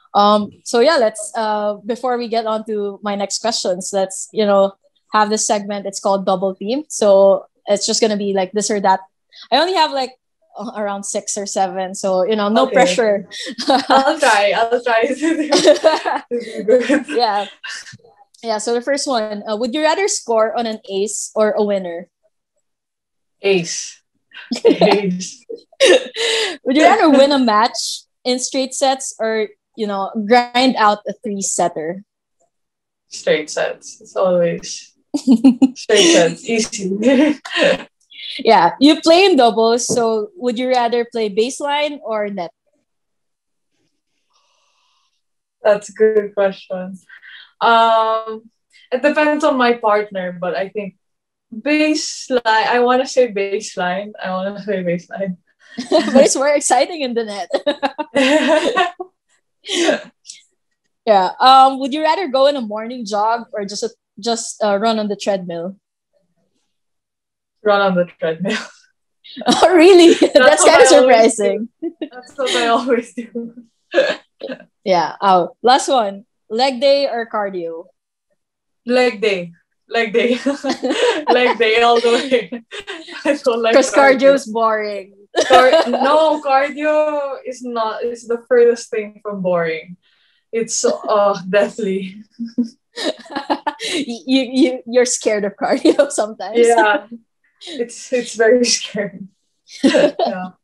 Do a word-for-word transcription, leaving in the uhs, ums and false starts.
Um, so yeah, let's uh before we get on to my next questions, let's, you know, have this segment. It's called Double Team. So it's just gonna be like this or that. I only have like uh, around six or seven, so you know, no Okay, pressure. okay. I'll try. I'll try to do, to do good. Yeah, yeah. So the first one, uh, would you rather score on an ace or a winner? Ace. Ace. Would you rather win a match in straight sets or, you know, grind out a three setter? Straight sets. It's always straight sets. Easy. Yeah, you play in doubles, so would you rather play baseline or net? That's a good question. Um, it depends on my partner, but I think baseline. I want to say baseline. I want to say baseline. But it's more exciting in the net. Yeah. Um. Would you rather go in a morning jog or just a, just uh, run on the treadmill? Run on the treadmill. Oh, really? That's That's what kind of I always do. surprising. That's what I always do. Yeah. Oh, last one. Leg day or cardio? Leg day. Leg day. Leg day all the way. I don't like Because cardio cardio. is boring. Car- no, cardio is not, is the furthest thing from boring. It's so, oh, deathly. you you you're scared of cardio sometimes. Yeah. It's it's very scary. Yeah.